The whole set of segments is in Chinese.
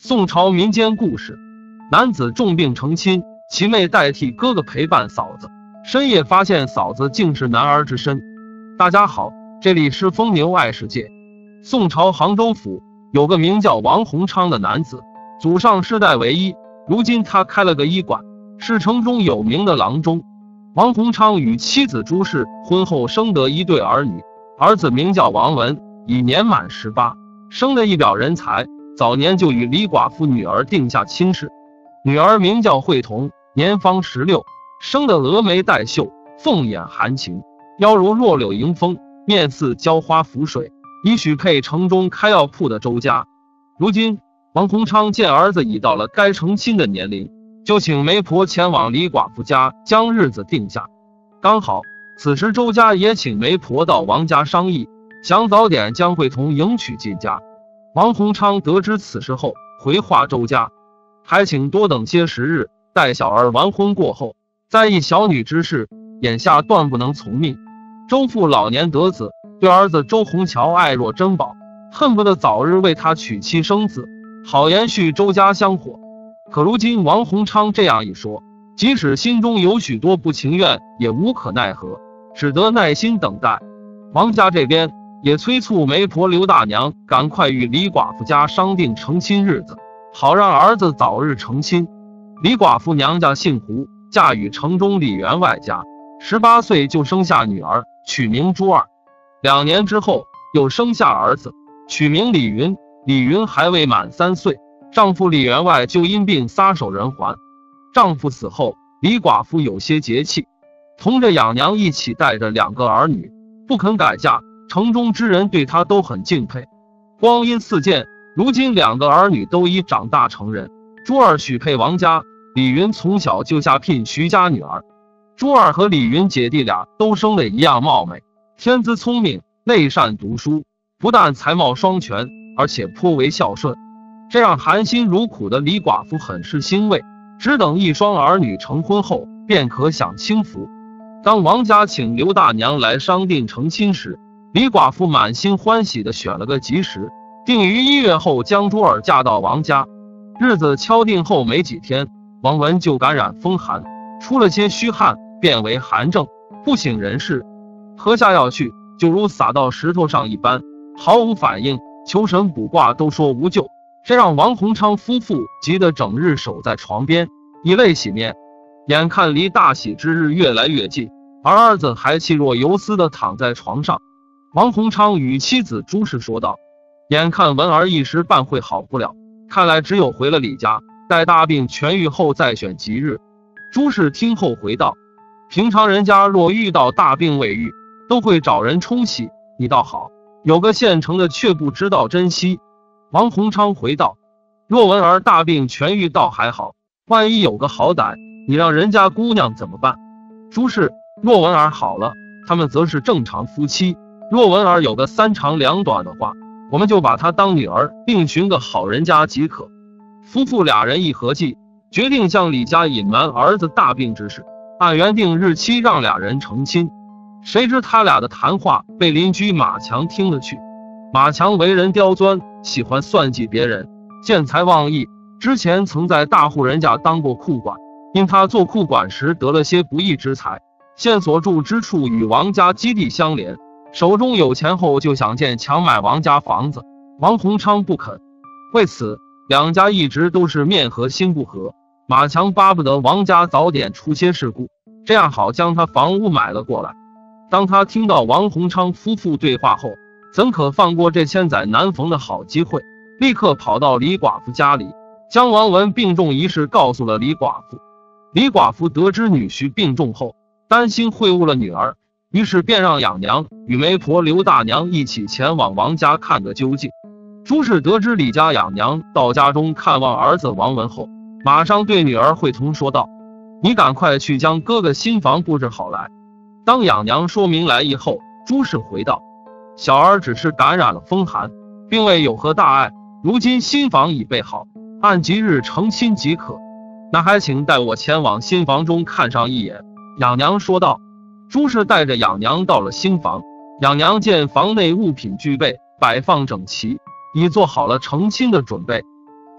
宋朝民间故事，男子重病成亲，其妹代替哥哥陪伴嫂子，深夜发现嫂子竟是男儿之身。大家好，这里是疯牛爱世界。宋朝杭州府有个名叫王洪昌的男子，祖上世代为医，如今他开了个医馆，是城中有名的郎中。王洪昌与妻子朱氏婚后生得一对儿女，儿子名叫王文，已年满18，生得一表人才，早年就与李寡妇女儿定下亲事。女儿名叫慧彤，年方16，生得峨眉带秀，凤眼含情，腰如弱柳迎风，面似娇花浮水，已许配城中开药铺的周家。如今王洪昌见儿子已到了该成亲的年龄，就请媒婆前往李寡妇家将日子定下。刚好此时周家也请媒婆到王家商议，想早点将慧彤迎娶进家。王洪昌得知此事后，回话周家，还请多等些时日，待小儿完婚过后，再议小女之事，眼下断不能从命。周父老年得子，对儿子周洪桥爱若珍宝，恨不得早日为他娶妻生子，好延续周家香火。可如今王洪昌这样一说，即使心中有许多不情愿，也无可奈何，只得耐心等待。王家这边也催促媒婆刘大娘赶快与李寡妇家商定成亲日子，好让儿子早日成亲。李寡妇娘家姓胡，嫁与城中李员外家，18岁就生下女儿，取名朱二。2年之后又生下儿子，取名李云。李云还未满3岁，丈夫李员外就因病撒手人寰。丈夫死后，李寡妇有些节气，同着养娘一起带着2个儿女，不肯改嫁。城中之人对她都很敬佩。光阴似箭，如今2个儿女都已长大成人。朱二许配王家，李云从小就下聘徐家女儿。朱二和李云姐弟俩都生得一样貌美，天资聪明，内善读书，不但才貌双全，而且颇为孝顺。这让含辛茹苦的李寡妇很是欣慰，只等一双儿女成婚后，便可享清福。当王家请刘大娘来商定成亲时，李寡妇满心欢喜地选了个吉时，定于1月后将朱二嫁到王家。日子敲定后没几天，王文就感染风寒，出了些虚汗，变为寒症，不省人事。喝下药去，就如撒到石头上一般，毫无反应，求神卜卦都说无救。这让王洪昌夫妇急得整日守在床边，以泪洗面。眼看离大喜之日越来越近，而儿子还气若游丝地躺在床上。王洪昌与妻子朱氏说道：眼看文儿一时半会好不了，看来只有回了李家，待大病痊愈后再选吉日。朱氏听后回道：平常人家若遇到大病未愈，都会找人冲喜，你倒好，有个现成的却不知道珍惜。王洪昌回道：若文儿大病痊愈倒还好，万一有个好歹，你让人家姑娘怎么办？朱氏：若文儿好了，他们则是正常夫妻，若文儿有个3长2短的话，我们就把她当女儿，另寻个好人家即可。夫妇2人一合计，决定向李家隐瞒儿子大病之事，按原定日期让2人成亲。谁知他俩的谈话被邻居马强听了去。马强为人刁钻，喜欢算计别人，见财忘义，之前曾在大户人家当过库管，因他做库管时得了些不义之财，现所住之处与王家基地相连，手中有钱后就想见强买王家房子。王洪昌不肯，为此2家一直都是面和心不和。马强巴不得王家早点出些事故，这样好将他房屋买了过来。当他听到王洪昌夫妇对话后，怎可放过这千载难逢的好机会，立刻跑到李寡妇家里，将王文病重一事告诉了李寡妇。李寡妇得知女婿病重后，担心会误了女儿，于是便让养娘与媒婆刘大娘一起前往王家看个究竟。朱氏得知李家养娘到家中看望儿子王文后，马上对女儿慧彤说道：你赶快去将哥哥新房布置好来。当养娘说明来意后，朱氏回道：小儿只是感染了风寒，并未有何大碍，如今新房已备好，按吉日成亲即可。那还请带我前往新房中看上一眼。养娘说道。朱氏带着养娘到了新房，养娘见房内物品俱备，摆放整齐，已做好了成亲的准备。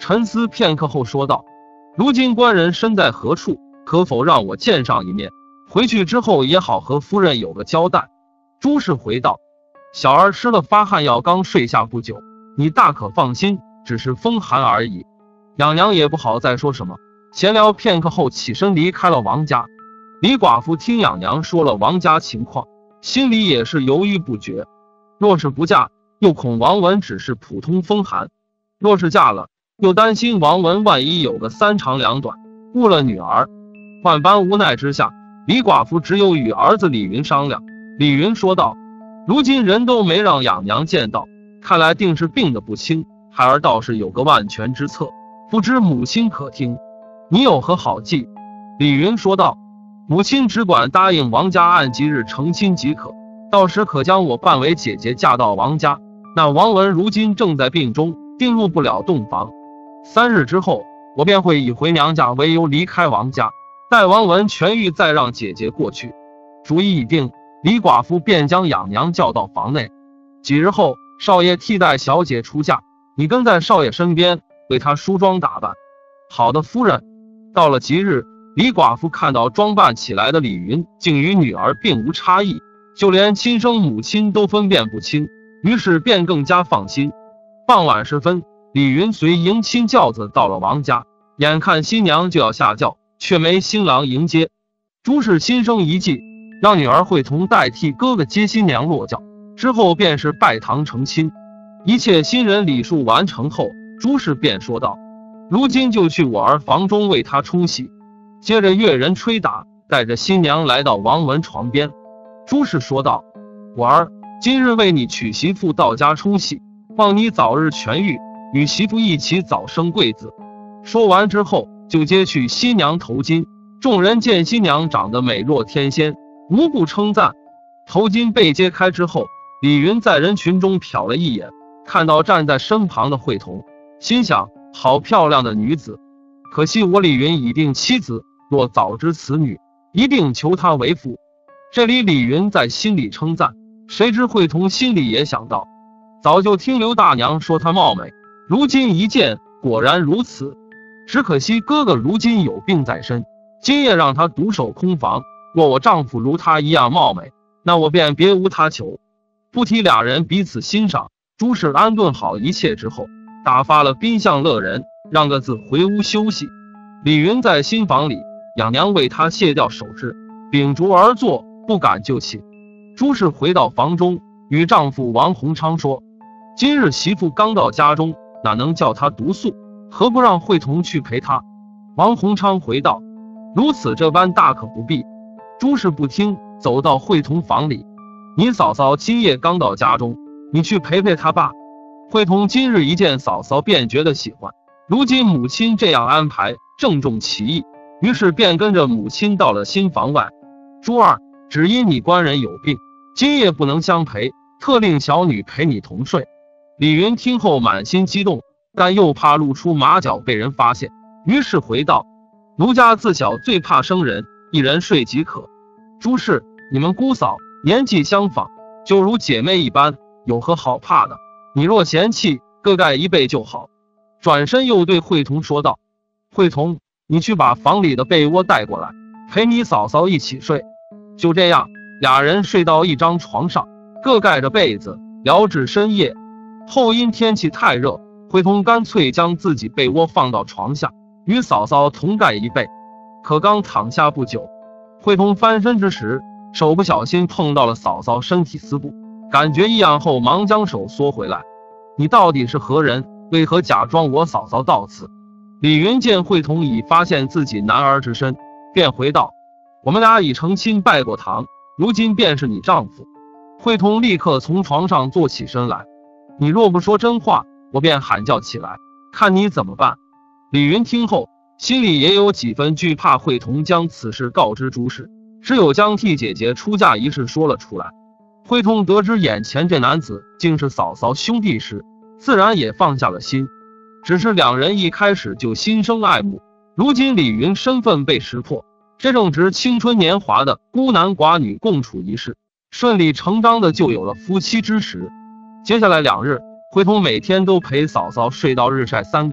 沉思片刻后说道：如今官人身在何处，可否让我见上一面？回去之后也好和夫人有个交代。朱氏回道：小儿吃了发汗药，刚睡下不久，你大可放心，只是风寒而已。养娘也不好再说什么，闲聊片刻后起身离开了王家。李寡妇听养娘说了王家情况，心里也是犹豫不决。若是不嫁，又恐王文只是普通风寒；若是嫁了，又担心王文万一有个三长两短，误了女儿。万般无奈之下，李寡妇只有与儿子李云商量。李云说道：如今人都没让养娘见到，看来定是病得不轻，孩儿倒是有个万全之策，不知母亲可听？你有何好计？李云说道：母亲只管答应王家按吉日成亲即可，到时可将我扮为姐姐嫁到王家。那王文如今正在病中，定入不了洞房。3日之后，我便会以回娘家为由离开王家，待王文痊愈再让姐姐过去。主意已定，李寡妇便将养娘叫到房内。几日后，少爷替代小姐出嫁，你跟在少爷身边，为她梳妆打扮。好的，夫人。到了吉日，李寡妇看到装扮起来的李云竟与女儿并无差异，就连亲生母亲都分辨不清，于是便更加放心。傍晚时分，李云随迎亲轿子到了王家，眼看新娘就要下轿，却没新郎迎接。朱氏心生一计，让女儿慧彤代替哥哥接新娘落轿，之后便是拜堂成亲。一切新人礼数完成后，朱氏便说道：如今就去我儿房中为她冲洗。接着乐人吹打，带着新娘来到王文床边。朱氏说道：我儿今日为你娶媳妇到家冲洗，望你早日痊愈，与媳妇一起早生贵子。说完之后，就揭去新娘头巾。众人见新娘长得美若天仙，无不称赞。头巾被揭开之后，李云在人群中瞟了一眼，看到站在身旁的慧彤，心想：好漂亮的女子，可惜我李云已定妻子，若早知此女，一定求她为妇。这里李云在心里称赞，谁知慧彤心里也想到，早就听刘大娘说她貌美，如今一见果然如此，只可惜哥哥如今有病在身，今夜让她独守空房，若我丈夫如她一样貌美，那我便别无他求。不提俩人彼此欣赏，朱氏安顿好一切之后，打发了宾相乐人，让个自回屋休息。李云在新房里，养娘为他卸掉首饰，秉烛而坐，不敢就寝。朱氏回到房中，与丈夫王洪昌说：今日媳妇刚到家中，哪能叫她独宿，何不让慧彤去陪她？王洪昌回道：如此这般大可不必。朱氏不听，走到慧彤房里：你嫂嫂今夜刚到家中，你去陪陪她吧。慧彤今日一见嫂嫂便觉得喜欢，如今母亲这样安排，正中其意，于是便跟着母亲到了新房外。朱二，只因你官人有病，今夜不能相陪，特令小女陪你同睡。李云听后满心激动，但又怕露出马脚被人发现，于是回道：奴家自小最怕生人，一人睡即可。朱氏，你们姑嫂年纪相仿，就如姐妹一般，有何好怕的？你若嫌弃，各盖一被就好。转身又对慧彤说道：慧彤，你去把房里的被窝带过来，陪你嫂嫂一起睡。就这样，俩人睡到一张床上，各盖着被子，聊至深夜。后因天气太热，慧彤干脆将自己被窝放到床下，与嫂嫂同盖一被。可刚躺下不久，慧彤翻身之时，手不小心碰到了嫂嫂身体丝布，感觉异样后忙将手缩回来。你到底是何人？为何假装我嫂嫂到此？李云见慧彤已发现自己男儿之身，便回道：我们俩已成亲拜过堂，如今便是你丈夫。慧彤立刻从床上坐起身来：你若不说真话，我便喊叫起来，看你怎么办。李云听后，心里也有几分惧怕慧彤将此事告知朱氏，只有将替姐姐出嫁一事说了出来。慧彤得知眼前这男子竟是嫂嫂兄弟时，自然也放下了心，只是两人一开始就心生爱慕，如今李云身份被识破，这正值青春年华的孤男寡女共处一室，顺理成章的就有了夫妻之实。接下来2日，慧彤每天都陪嫂嫂睡到日晒三竿，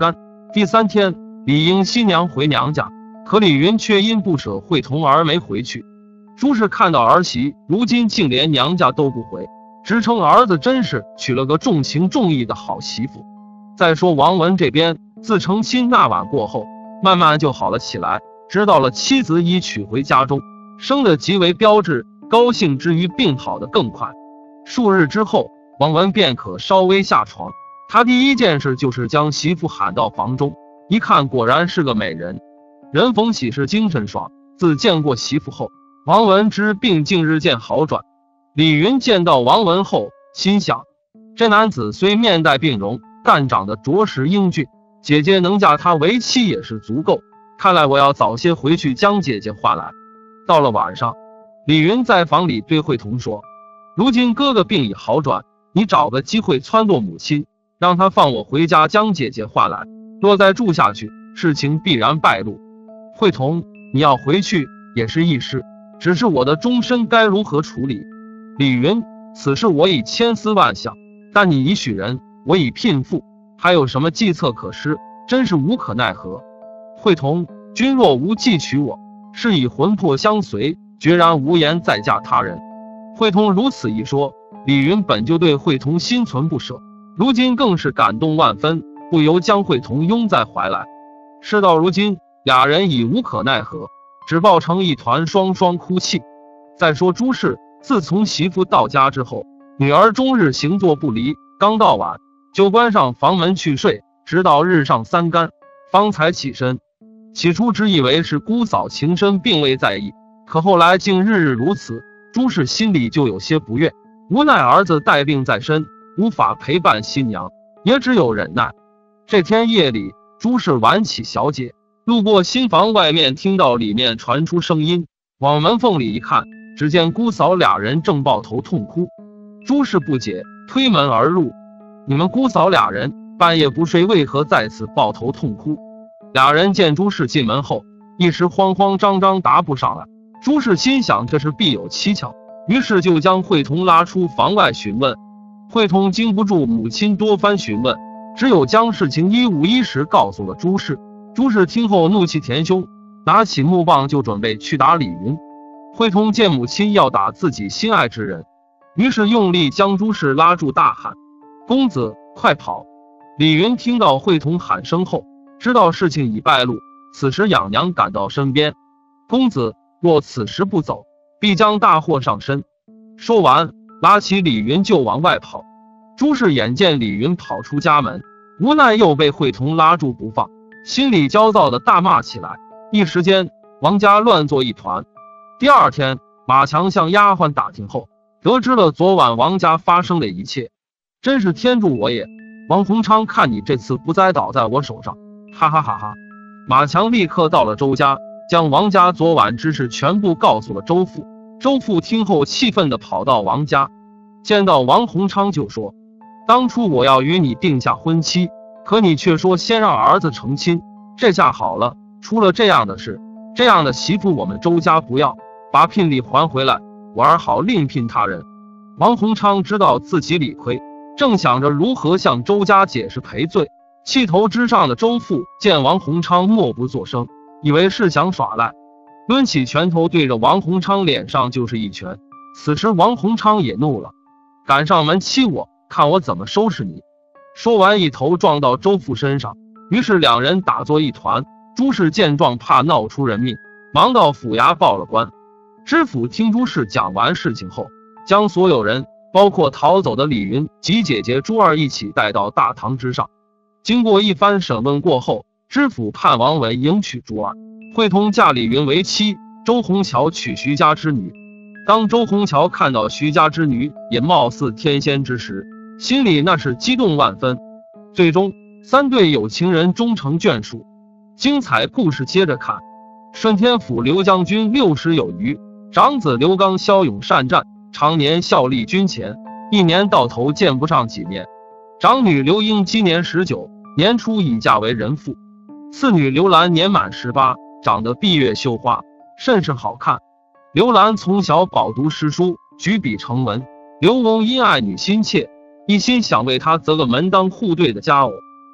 第3天，李英新娘回娘家，可李云却因不舍慧彤而没回去。朱氏看到儿媳如今竟连娘家都不回，直称儿子真是娶了个重情重义的好媳妇。再说王文这边，自成亲那晚过后，慢慢就好了起来，知道了妻子已娶回家中，生得极为标致，高兴之余病好得更快。数日之后，王文便可稍微下床。他第一件事就是将媳妇喊到房中，一看果然是个美人。人逢喜事精神爽，自见过媳妇后，王文之病近日渐好转。李云见到王文后，心想这男子虽面带病容，但长得着实英俊，姐姐能嫁他为妻也是足够，看来我要早些回去将姐姐唤来。到了晚上，李云在房里对慧彤说，如今哥哥病已好转，你找个机会撺掇母亲，让他放我回家将姐姐唤来，若再住下去，事情必然败露。慧彤，你要回去也是易事，只是我的终身该如何处理？李云，此事我已千思万想，但你已许人，我已聘妇，还有什么计策可施？真是无可奈何。慧彤，君若无计娶我，是以魂魄相随，决然无言再嫁他人。慧彤如此一说，李云本就对慧彤心存不舍，如今更是感动万分，不由将慧彤拥在怀来。事到如今，俩人已无可奈何，只抱成一团，双双哭泣。再说朱氏，自从媳妇到家之后，女儿终日行坐不离，刚到晚就关上房门去睡，直到日上3竿方才起身。起初只以为是姑嫂情深，并未在意，可后来竟日日如此，朱氏心里就有些不悦，无奈儿子带病在身，无法陪伴新娘，也只有忍耐。这天夜里，朱氏晚起小解，路过新房外面，听到里面传出声音，往门缝里一看，只见姑嫂俩人正抱头痛哭。朱氏不解，推门而入，你们姑嫂俩人半夜不睡，为何在此抱头痛哭？俩人见朱氏进门后，一时慌慌张张答不上来。朱氏心想这是必有蹊跷，于是就将慧彤拉出房外询问。慧彤经不住母亲多番询问，只有将事情一五一十告诉了朱氏。朱氏听后怒气填胸，拿起木棒就准备去打李云。慧彤见母亲要打自己心爱之人，于是用力将朱氏拉住，大喊：公子快跑！李云听到慧彤喊声后，知道事情已败露，此时养娘赶到身边，公子若此时不走，必将大祸上身。说完，拉起李云就往外跑。朱氏眼见李云跑出家门，无奈又被慧彤拉住不放，心里焦躁的大骂起来，一时间王家乱作一团。第二天，马强向丫鬟打听后，得知了昨晚王家发生的一切。真是天助我也！王洪昌看你这次不栽倒在我手上，哈哈哈哈！马强立刻到了周家，将王家昨晚之事全部告诉了周父。周父听后气愤地跑到王家，见到王洪昌就说：当初我要与你定下婚期，可你却说先让儿子成亲，这下好了，出了这样的事，这样的媳妇我们周家不要，把聘礼还回来，我儿好另聘他人。王洪昌知道自己理亏，正想着如何向周家解释赔罪，气头之上的周父见王洪昌默不作声，以为是想耍赖，抡起拳头对着王洪昌脸上就是一拳。此时王洪昌也怒了，赶上门欺我，看我怎么收拾你！说完一头撞到周父身上，于是两人打作一团。朱氏见状怕闹出人命，忙到府衙报了官。知府听朱氏讲完事情后，将所有人包括逃走的李云及姐姐朱二一起带到大堂之上。经过一番审问过后，知府判王文迎娶朱二，慧彤嫁李云为妻，周虹桥娶徐家之女。当周虹桥看到徐家之女也貌似天仙之时，心里那是激动万分。最终三对有情人终成眷属。精彩故事接着看。顺天府刘将军60有余，长子刘刚骁勇善战，常年效力军前，一年到头见不上几面。长女刘英今年19，年初已嫁为人妇。次女刘兰年满18，长得闭月羞花，甚是好看。刘兰从小饱读诗书，举笔成文。刘翁因爱女心切，一心想为她择个门当户对的佳偶。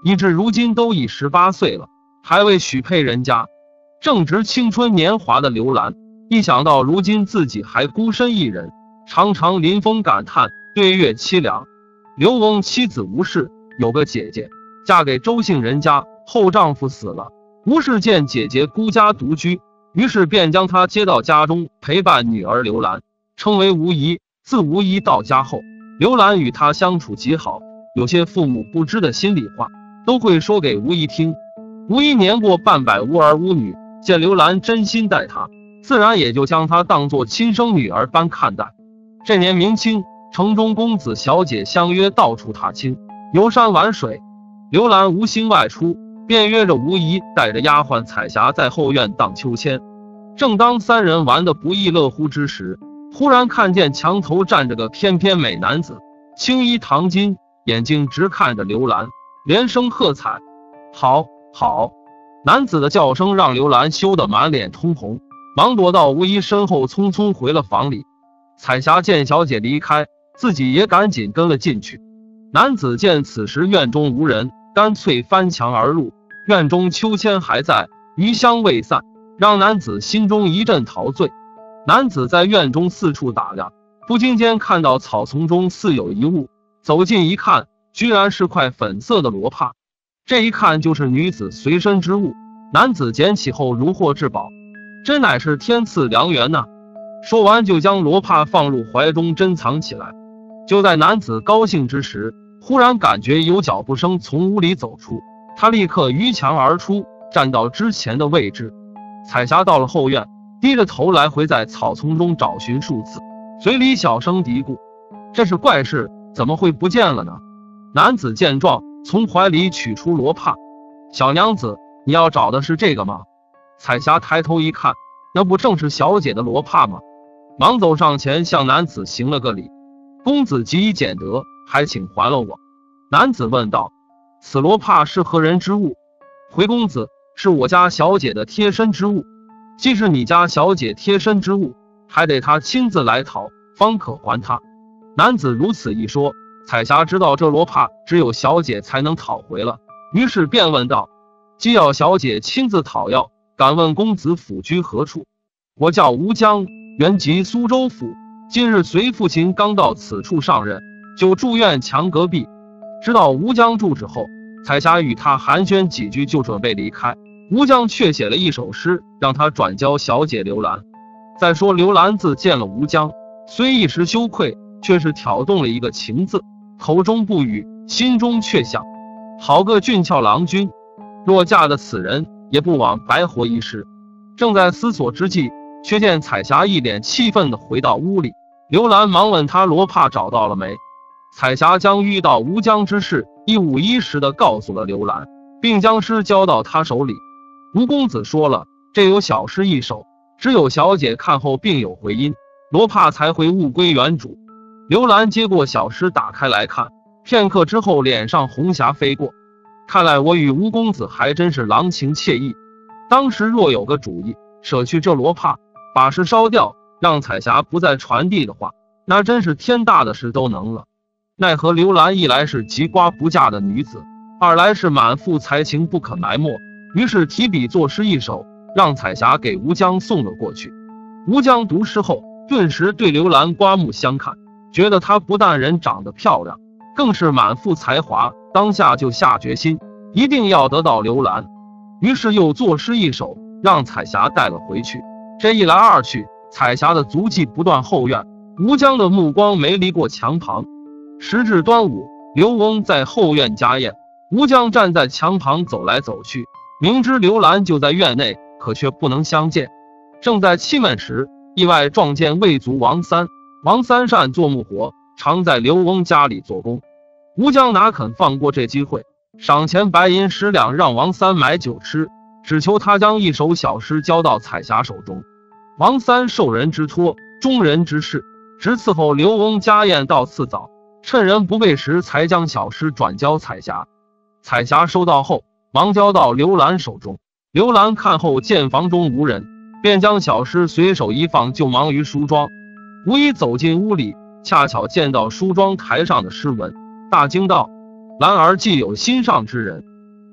以至如今都已18岁了，还未许配人家。正值青春年华的刘兰，一想到如今自己还孤身一人，常常临风感叹，对月凄凉。刘翁妻子吴氏有个姐姐，嫁给周姓人家，后丈夫死了。吴氏见姐姐孤家独居，于是便将她接到家中陪伴女儿刘兰，称为吴姨。自吴姨到家后，刘兰与她相处极好，有些父母不知的心里话，都会说给吴姨听。吴姨年过半百，无儿无女，见刘兰真心待她，自然也就将她当作亲生女儿般看待。这年明清，城中公子小姐相约到处踏青、游山玩水。刘兰无心外出，便约着吴姨带着丫鬟彩霞在后院荡秋千。正当三人玩得不亦乐乎之时，忽然看见墙头站着个翩翩美男子，青衣唐巾，眼睛直看着刘兰，连声喝彩：“好好！”男子的叫声让刘兰羞得满脸通红，忙躲到吴姨身后，匆匆回了房里。彩霞见小姐离开，自己也赶紧跟了进去。男子见此时院中无人，干脆翻墙而入。院中秋千还在，余香未散，让男子心中一阵陶醉。男子在院中四处打量，不经间看到草丛中似有一物，走近一看，居然是块粉色的罗帕。这一看就是女子随身之物，男子捡起后如获至宝，真乃是天赐良缘呐！说完就将罗帕放入怀中珍藏起来。就在男子高兴之时，忽然感觉有脚步声从屋里走出，他立刻逾墙而出，站到之前的位置。彩霞到了后院，低着头来回在草丛中找寻数次，嘴里小声嘀咕：“这是怪事，怎么会不见了呢？”男子见状，从怀里取出罗帕：“小娘子，你要找的是这个吗？”彩霞抬头一看，那不正是小姐的罗帕吗？忙走上前向男子行了个礼：“公子急以捡得，还请还了我。”男子问道：“此罗帕是何人之物？”回公子：“是我家小姐的贴身之物。”既是你家小姐贴身之物，还得她亲自来讨，方可还她。男子如此一说，彩霞知道这罗帕只有小姐才能讨回了，于是便问道：“既要小姐亲自讨要，敢问公子府居何处？”“我叫吴江，原籍苏州府，今日随父亲刚到此处上任，就住院墙隔壁。”知道吴江住址后，彩霞与他寒暄几句，就准备离开。吴江却写了一首诗，让他转交小姐刘兰。再说刘兰自见了吴江，虽一时羞愧，却是挑动了一个情字，口中不语，心中却想：好个俊俏郎君，若嫁的此人，也不枉白活一世。正在思索之际，却见彩霞一脸气愤地回到屋里。刘兰忙问他罗帕找到了没。彩霞将遇到吴江之事一五一十地告诉了刘兰，并将诗交到他手里。吴公子说了，这有小诗一首，只有小姐看后并有回音，罗帕才会物归原主。刘兰接过小诗打开来看，片刻之后脸上红霞飞过。看来我与吴公子还真是郎情妾意。当时若有个主意，舍去这罗帕，把诗烧掉，让彩霞不再传递的话，那真是天大的事都能了。奈何刘兰一来是急瓜不嫁的女子，二来是满腹才情不可埋没，于是提笔作诗一首，让彩霞给吴江送了过去。吴江读诗后，顿时对刘兰刮目相看，觉得她不但人长得漂亮，更是满腹才华，当下就下决心，一定要得到刘兰。于是又作诗一首，让彩霞带了回去。这一来二去，彩霞的足迹不断后院，吴江的目光没离过墙旁。时至端午，刘翁在后院家宴，吴江站在墙旁走来走去，明知刘兰就在院内，可却不能相见。正在气闷时，意外撞见魏族王三。王三善做木活，常在刘翁家里做工。吴江哪肯放过这机会，赏钱白银10两，让王三买酒吃，只求他将一首小诗交到彩霞手中。王三受人之托，忠人之事，直伺候刘翁家宴到次早，趁人不备时，才将小诗转交彩霞。彩霞收到后，忙交到刘兰手中。刘兰看后见房中无人，便将小诗随手一放，就忙于梳妆。无意走进屋里，恰巧见到梳妆台上的诗文，大惊道：“兰儿既有心上之人，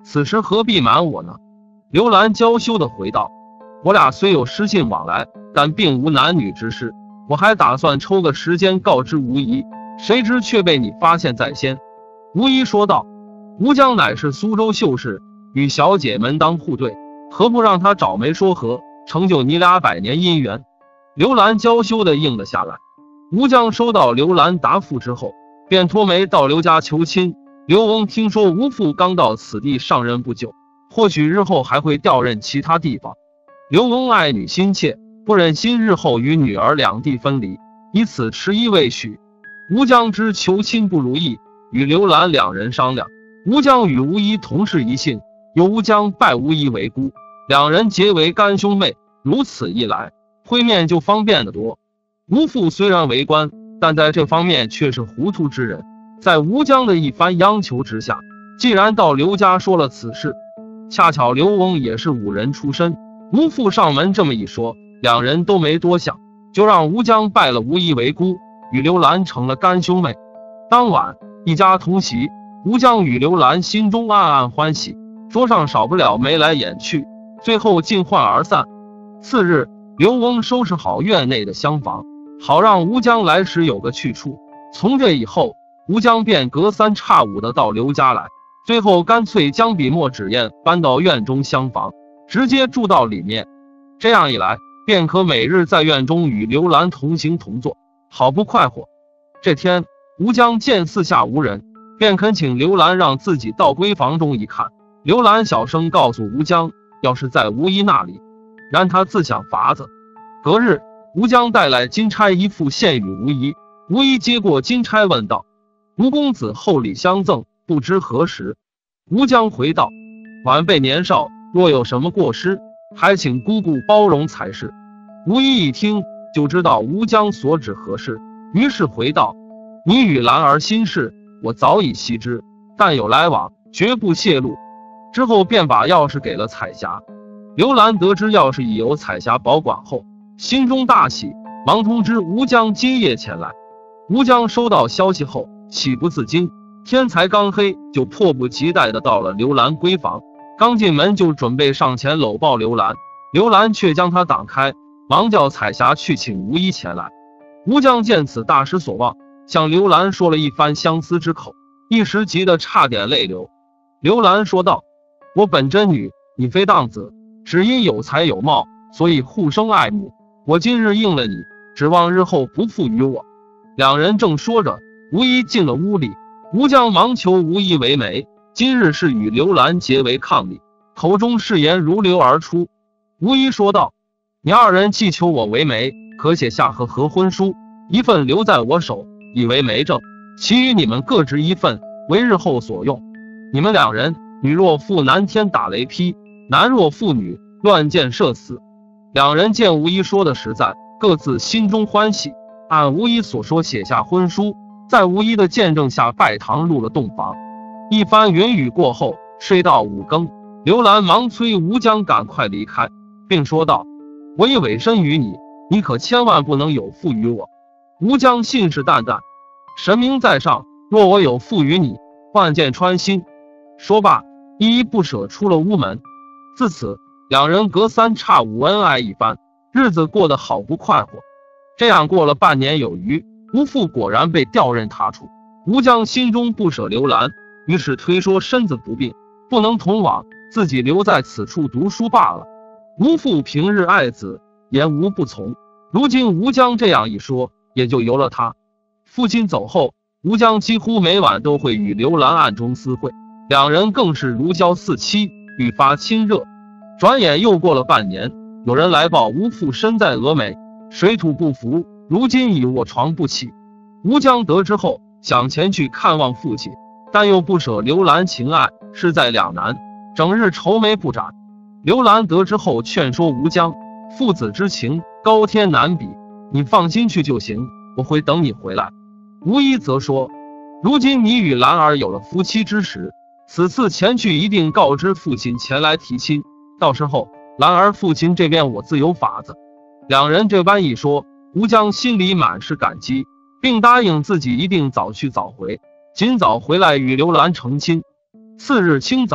此时何必瞒我呢？刘兰娇羞地回道：我俩虽有失信往来，但并无男女之事，我还打算抽个时间告知吴姨，谁知却被你发现在先。吴姨说道：吴江乃是苏州秀士，与小姐门当户对，何不让他找媒说和，成就你俩百年姻缘？刘兰娇羞地应了下来。吴江收到刘兰答复之后，便托媒到刘家求亲。刘翁听说吴父刚到此地上任不久，或许日后还会调任其他地方。刘翁爱女心切，不忍心日后与女儿两地分离，以此迟疑未许。吴江知求亲不如意，与刘兰两人商量，吴江与吴姨同是一姓，由吴江拜吴姨为姑，两人结为干兄妹。如此一来，会面就方便得多。吴父虽然为官，但在这方面却是糊涂之人。在吴江的一番央求之下，既然到刘家说了此事，恰巧刘翁也是武人出身，吴父上门这么一说，两人都没多想，就让吴江拜了吴姨为姑，与刘兰成了干兄妹。当晚一家同席，吴江与刘兰心中暗暗欢喜，桌上少不了眉来眼去，最后尽欢而散。次日，刘翁收拾好院内的厢房，好让吴江来时有个去处。从这以后，吴江便隔三差五的到刘家来，最后干脆将笔墨纸砚搬到院中厢房，直接住到里面。这样一来，便可每日在院中与刘兰同行同坐，好不快活。这天，吴江见四下无人，便恳请刘兰让自己到闺房中一看。刘兰小声告诉吴江，要是在吴姨那里，然他自想法子。隔日，吴江带来金钗一副献与吴姨，吴姨接过金钗问道：吴公子厚礼相赠，不知何时？吴江回道：晚辈年少，若有什么过失，还请姑姑包容才是。吴姨一听就知道吴江所指何事，于是回道：你与兰儿心事，我早已悉知，但有来往，绝不泄露。之后便把钥匙给了彩霞。刘兰得知钥匙已由彩霞保管后，心中大喜，忙通知吴江今夜前来。吴江收到消息后，喜不自禁，天才刚黑就迫不及待地到了刘兰闺房。刚进门就准备上前搂抱刘兰，刘兰却将他挡开，忙叫彩霞去请吴姨前来。吴江见此大失所望，向刘兰说了一番相思之口，一时急得差点泪流。刘兰说道：我本真女，你非当子，只因有才有貌，所以互生爱慕。我今日应了你，指望日后不负于我。两人正说着，吴姨进了屋里，吴江忙求吴姨为媒，今日是与刘兰结为伉俪，口中誓言如流而出。吴姨说道：你二人既求我为媒，可写下和合婚书，一份留在我手，以为媒证，其余你们各执一份，为日后所用。你们两人，女若负男，天打雷劈；男若负女，乱箭射死。两人见吴姨说的实在，各自心中欢喜，按吴姨所说写下婚书，在吴姨的见证下拜堂入了洞房。一番云雨过后，睡到5更，刘兰忙催吴江赶快离开，并说道：我已委身于你，你可千万不能有负于我。吴江信誓旦旦：神明在上，若我有负于你，万箭穿心。说罢，依依不舍出了屋门。自此，两人隔三差五恩爱一番，日子过得好不快活。这样过了半年有余，吴父果然被调任他处。吴江心中不舍刘兰，于是推说身子不病，不能同往，自己留在此处读书罢了。吴父平日爱子，言无不从，如今吴江这样一说，也就由了他。父亲走后，吴江几乎每晚都会与刘兰暗中私会，两人更是如胶似漆，愈发亲热。转眼又过了半年，有人来报吴父身在峨眉，水土不服，如今已卧床不起。吴江得知后，想前去看望父亲，但又不舍刘兰情爱，势在两难，整日愁眉不展。刘兰得知后劝说吴江：父子之情高天难比，你放心去就行，我会等你回来。吴一则说：如今你与兰儿有了夫妻之实，此次前去一定告知父亲前来提亲，到时候兰儿父亲这边我自有法子。两人这般一说，吴江心里满是感激，并答应自己一定早去早回，尽早回来与刘兰成亲。次日清早，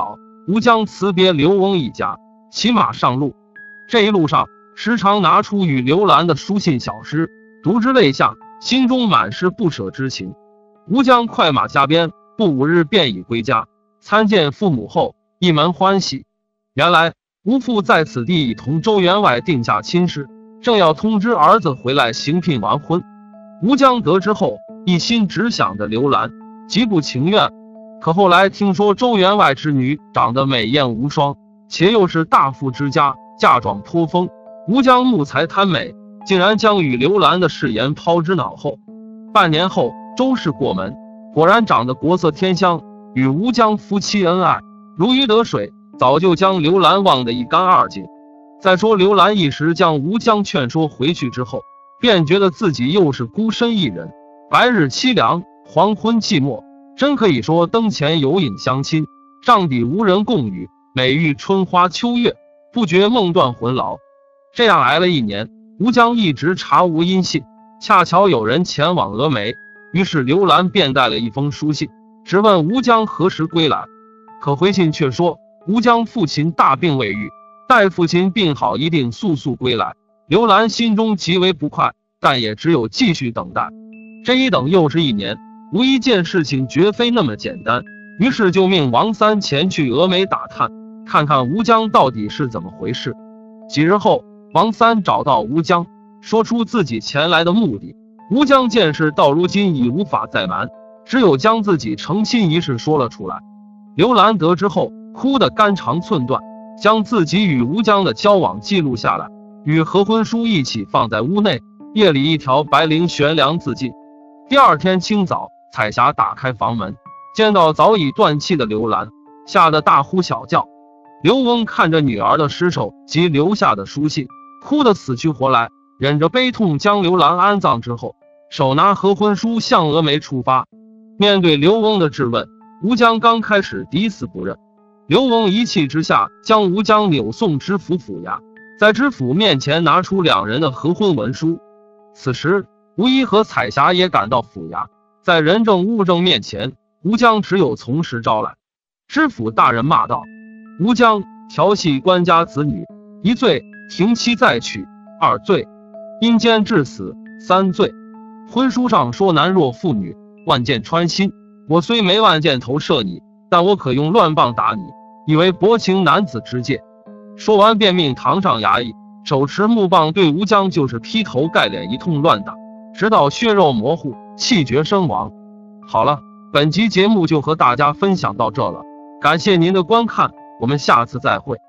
吴江辞别刘翁一家，骑马上路。这一路上，时常拿出与刘兰的书信小诗，读之泪下，心中满是不舍之情。吴江快马加鞭，不5日便已归家。参见父母后，一门欢喜。原来吴父在此地已同周员外定下亲事，正要通知儿子回来行聘完婚。吴江得知后，一心只想着刘兰，极不情愿。可后来听说周员外之女长得美艳无双，且又是大富之家，嫁妆颇丰。吴江慕才贪美，竟然将与刘兰的誓言抛之脑后。半年后，周氏过门，果然长得国色天香，与吴江夫妻恩爱，如鱼得水，早就将刘兰忘得一干二净。再说刘兰一时将吴江劝说回去之后，便觉得自己又是孤身一人，白日凄凉，黄昏寂寞，真可以说灯前有影相亲，帐底无人共语，每遇春花秋月，不觉梦断魂劳。这样挨了1年，吴江一直查无音信，恰巧有人前往峨眉，于是刘兰便带了一封书信，只问吴江何时归来。可回信却说吴江父亲大病未愈，待父亲病好一定速速归来。刘兰心中极为不快，但也只有继续等待。这一等又是1年，无一件事情绝非那么简单，于是就命王三前去峨眉打探，看看吴江到底是怎么回事。几日后，王三找到吴江，说出自己前来的目的。吴江见事到如今已无法再瞒，只有将自己成亲一事说了出来。刘兰得知后，哭得肝肠寸断，将自己与吴江的交往记录下来，与合婚书一起放在屋内，夜里一条白绫悬梁自尽。第二天清早，彩霞打开房门，见到早已断气的刘兰，吓得大呼小叫。刘翁看着女儿的尸首及留下的书信，哭得死去活来，忍着悲痛将刘兰安葬之后，手拿合婚书向峨眉出发。面对刘翁的质问，吴江刚开始抵死不认。刘翁一气之下，将吴江扭送知府府衙，在知府面前拿出2人的合婚文书。此时吴一和彩霞也赶到府衙，在人证物证面前，吴江只有从实招来。知府大人骂道：吴江调戏官家子女，1罪停妻再娶，2罪阴间致死，3罪。婚书上说男若妇女，万箭穿心，我虽没万箭投射你，但我可用乱棒打你，以为薄情男子之戒。说完便命堂上衙役手持木棒对吴江就是劈头盖脸一通乱打，直到血肉模糊，气绝身亡。好了，本集节目就和大家分享到这了，感谢您的观看，我们下次再会。